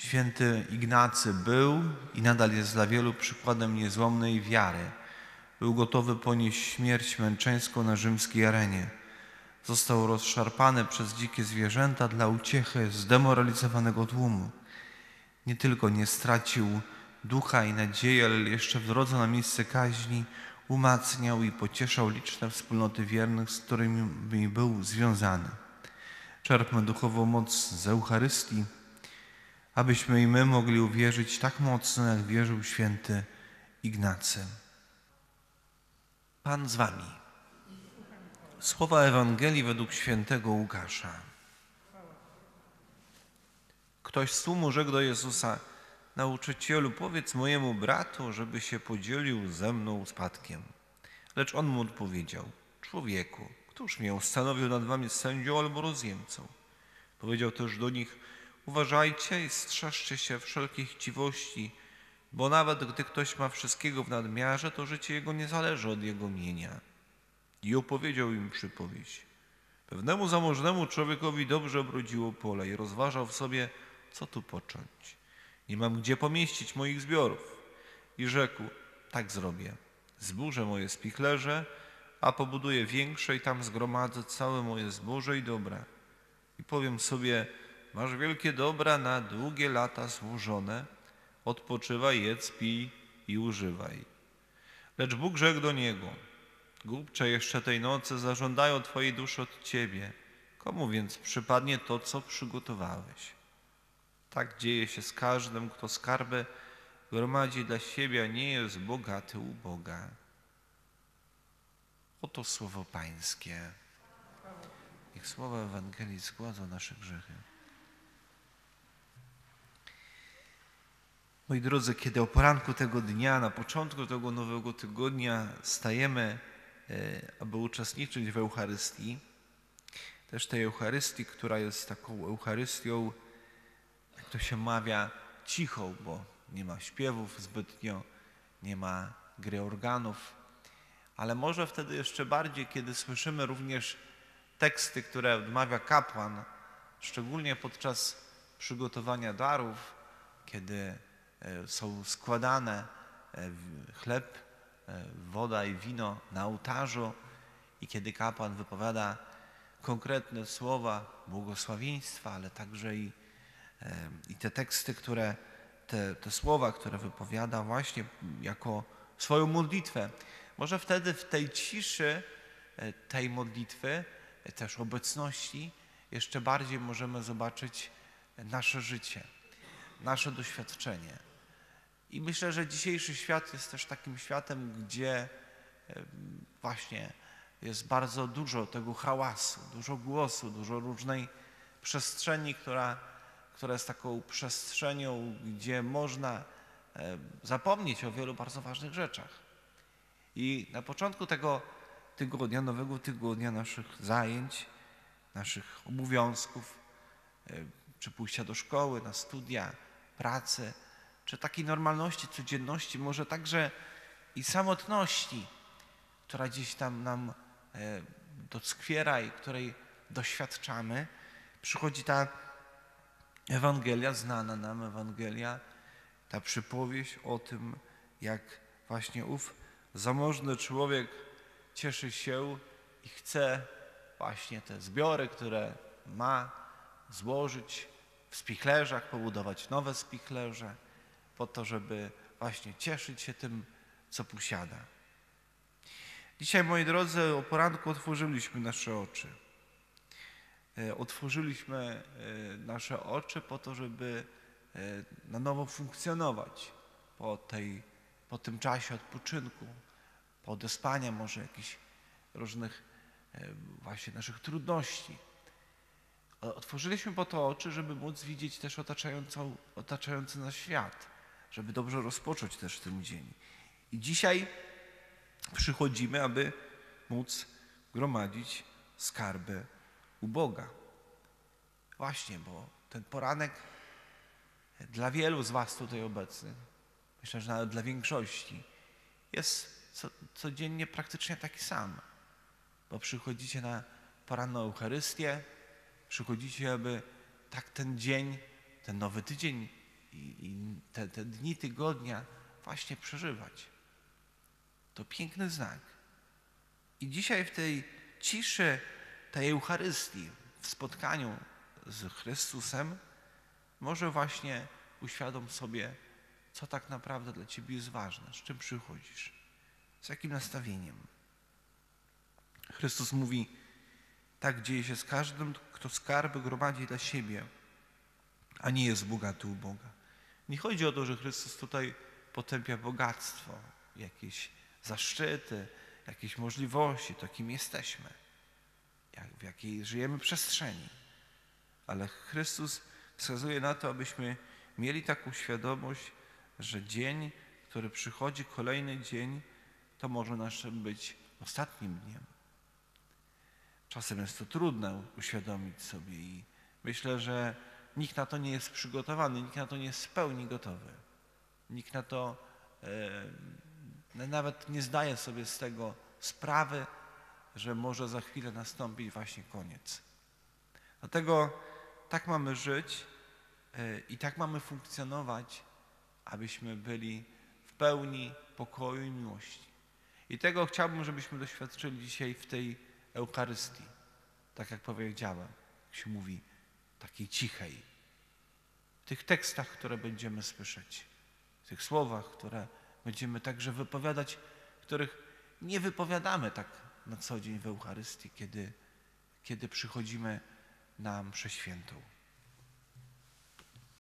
Święty Ignacy był i nadal jest dla wielu przykładem niezłomnej wiary. Był gotowy ponieść śmierć męczeńską na rzymskiej arenie. Został rozszarpany przez dzikie zwierzęta dla uciechy zdemoralizowanego tłumu. Nie tylko nie stracił ducha i nadziei, ale jeszcze w drodze na miejsce kaźni umacniał i pocieszał liczne wspólnoty wiernych, z którymi był związany. Czerpmy duchową moc z Eucharystii, abyśmy i my mogli uwierzyć tak mocno, jak wierzył święty Ignacy. Pan z wami. Słowa Ewangelii według świętego Łukasza. Ktoś z tłumu rzekł do Jezusa: Nauczycielu, powiedz mojemu bratu, żeby się podzielił ze mną spadkiem. Lecz on mu odpowiedział: Człowieku, któż mnie ustanowił nad wami sędzią albo rozjemcą? Powiedział też do nich: Uważajcie i strzeżcie się wszelkiej chciwości, bo nawet gdy ktoś ma wszystkiego w nadmiarze, to życie jego nie zależy od jego mienia. I opowiedział im przypowieść. Pewnemu zamożnemu człowiekowi dobrze obrodziło pole i rozważał w sobie, co tu począć. Nie mam gdzie pomieścić moich zbiorów. I rzekł: tak zrobię. Zburzę moje spichlerze, a pobuduję większe i tam zgromadzę całe moje zboże i dobra. I powiem sobie: masz wielkie dobra na długie lata złożone, odpoczywaj, jedz, pij i używaj. Lecz Bóg rzekł do niego: głupcze, jeszcze tej nocy zażądają twojej duszy od ciebie. Komu więc przypadnie to, co przygotowałeś? Tak dzieje się z każdym, kto skarby gromadzi dla siebie, a nie jest bogaty u Boga. Oto słowo Pańskie. Niech słowa Ewangelii zgładzą nasze grzechy. Moi drodzy, kiedy o poranku tego dnia, na początku tego nowego tygodnia stajemy, aby uczestniczyć w Eucharystii, też tej Eucharystii, która jest taką Eucharystią, jak to się mawia, cichą, bo nie ma śpiewów zbytnio, nie ma gry organów, ale może wtedy jeszcze bardziej, kiedy słyszymy również teksty, które odmawia kapłan, szczególnie podczas przygotowania darów, kiedy są składane chleb, woda i wino na ołtarzu i kiedy kapłan wypowiada konkretne słowa błogosławieństwa, ale także i te teksty, te słowa, które wypowiada właśnie jako swoją modlitwę. Może wtedy w tej ciszy tej modlitwy, też obecności, jeszcze bardziej możemy zobaczyć nasze życie, nasze doświadczenie. I myślę, że dzisiejszy świat jest też takim światem, gdzie właśnie jest bardzo dużo tego hałasu, dużo głosu, dużo różnej przestrzeni, która jest taką przestrzenią, gdzie można zapomnieć o wielu bardzo ważnych rzeczach. I na początku tego tygodnia, nowego tygodnia, naszych zajęć, naszych obowiązków, czy pójścia do szkoły, na studia, pracy, czy takiej normalności, codzienności, może także i samotności, która gdzieś tam nam doskwiera i której doświadczamy, przychodzi ta Ewangelia, znana nam Ewangelia, ta przypowieść o tym, jak właśnie ów zamożny człowiek cieszy się i chce właśnie te zbiory, które ma, złożyć w spichlerzach, pobudować nowe spichlerze, po to, żeby właśnie cieszyć się tym, co posiada. Dzisiaj, moi drodzy, o poranku otworzyliśmy nasze oczy. Otworzyliśmy nasze oczy po to, żeby na nowo funkcjonować po tym czasie odpoczynku, po odespania może jakichś różnych właśnie naszych trudności. Otworzyliśmy po to oczy, żeby móc widzieć też otaczający nas świat, żeby dobrze rozpocząć też ten dzień. I dzisiaj przychodzimy, aby móc gromadzić skarby u Boga. Właśnie, bo ten poranek dla wielu z was tutaj obecnych, myślę, że nawet dla większości, jest codziennie praktycznie taki sam. Bo przychodzicie na poranną Eucharystię, przychodzicie, aby tak ten dzień, ten nowy tydzień te dni tygodnia właśnie przeżywać. To piękny znak. I dzisiaj w tej ciszy, tej Eucharystii, w spotkaniu z Chrystusem, może właśnie uświadom sobie, co tak naprawdę dla Ciebie jest ważne, z czym przychodzisz, z jakim nastawieniem. Chrystus mówi, tak dzieje się z każdym, kto skarby gromadzi dla siebie, a nie jest bogaty u Boga. Nie chodzi o to, że Chrystus tutaj potępia bogactwo, jakieś zaszczyty, jakieś możliwości, to kim jesteśmy, w jakiej żyjemy przestrzeni. Ale Chrystus wskazuje na to, abyśmy mieli taką świadomość, że dzień, który przychodzi, kolejny dzień, to może naszym być ostatnim dniem. Czasem jest to trudne uświadomić sobie i myślę, że nikt na to nie jest przygotowany, nikt na to nie jest w pełni gotowy. Nikt na to nawet nie zdaje sobie z tego sprawy, że może za chwilę nastąpić właśnie koniec. Dlatego tak mamy żyć i tak mamy funkcjonować, abyśmy byli w pełni pokoju i miłości. I tego chciałbym, żebyśmy doświadczyli dzisiaj w tej Eucharystii. Tak jak powiedziałem, jak się mówi, takiej cichej. W tych tekstach, które będziemy słyszeć, w tych słowach, które będziemy także wypowiadać, których nie wypowiadamy tak na co dzień w Eucharystii, kiedy przychodzimy na mszę świętą.